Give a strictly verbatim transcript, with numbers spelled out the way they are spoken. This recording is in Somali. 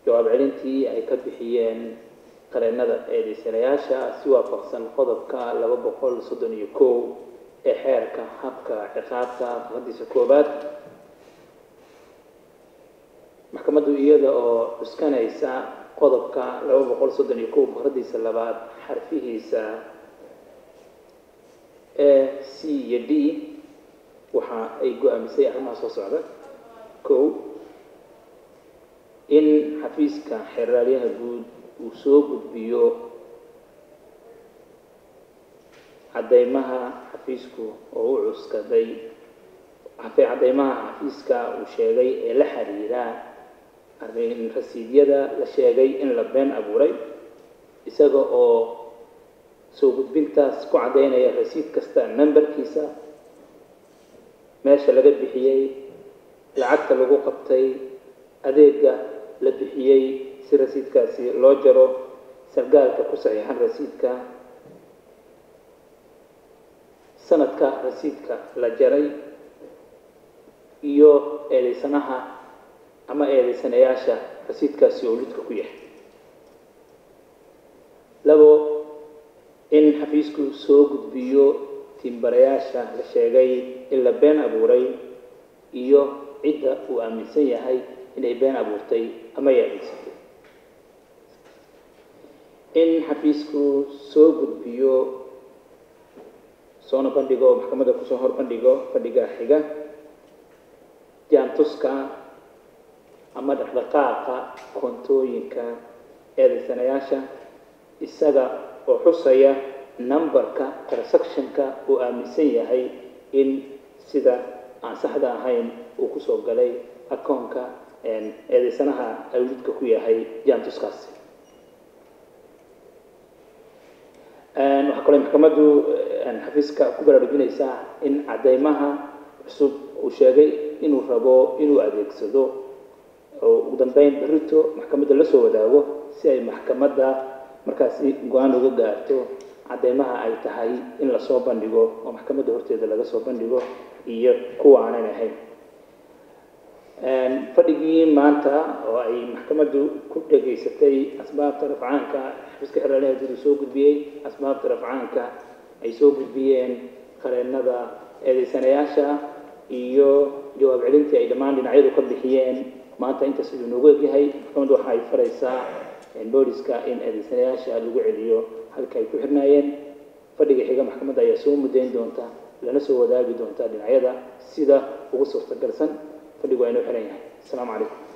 jawaab celintii ay ka bixiyeen qareennada eedeysanayaasha si waafaqsan qodobka laba boqol soddon iyo kow ee xeerka habka ciqaabta qodobkiisa koobaad. maxkamaddu iyada oo cuskanaysa qodobka laba boqol soddon iyo kow qodobkiisa labaad xarfihiisa A, C iyo D waxa ay go'aamisay arrimaha soo socda. kow in xafiiska xeeralyaha guud uu soo gudbiyo cadeymaha xafiisku oo u cuskaday cadeymaha xafiiska uu sheegay ee la xiriira arrin rasiidyada la sheegay in la been abuuray, isaga oo soo gudbintaas ku cadeynaya rasiid kasta nambarkiisa, meesha laga bixiyey, lacagta lagu qabtay, adeega la bixiyey si rasiidkaasi loo jaro, sargaalka ku saxiixan rasiidka, sanadka rasiidka la jaray, iyo eedeysanaha ama eedeysanayaasha rasiidkaasi oo lidka ku yahay. labo in xafiisku soo gudbiyo timbarayaasha la sheegay in la been abuuray iyo cidda uu aaminsan yahay inay been abuurtay ama ay adeegsatay. in xafiisku soo gudbiyo soona bandhigo maxkamadda kusoo hor bandhigo fadhiga xiga jaantuska ama dhaqdhaqaaqa koontooyinka eedeysanayaasha, isaga oo xusaya nambarka transactionka uu aaminsan yahay in sida aan saxda ahayn uu kusoo galay akoonka eedeysanaha awlidka ku yahay jaantuskaasi. waxaa kaloo maxkamaddu xafiiska ku baraarujinaysaa in cadeymaha cusub uu sheegay inuu rabo inuu adeegsado oo ugu dambeyn berrito maxkamadda la soo wadaago si ay maxkamadda markaasi go-aan uga gaarto cadeymaha ay tahay in lasoo bandhigo oo maxkamadda horteeda laga soo bandhigo iyo kuwa aanan ahayn. fadhigii maanta oo ay maxkamaddu ku dhageysatay asbaabta rafcaanka xafiiska xeeralyaha guud uu soo gudbiyey, asbaabta rafcaanka ay soo gudbiyeen qareennada eedeysanayaasha iyo jawaab celintii ay dhammaan dhinacyadu ka bixiyeen, maanta intaas uu noogu egyahay. maxkamaddu waxa ay faraysaa booliska in eedeysanayaasha lagu celiyo halka ay ku xirnaayeen. fadhiga xiga maxkamadda ayaa soo mudayn doonta lana soo wadaagi doonta dhinacyada sida ugu suurtagalsan. fadhigu waa inoo xiran yahay. asalaamu calaykum.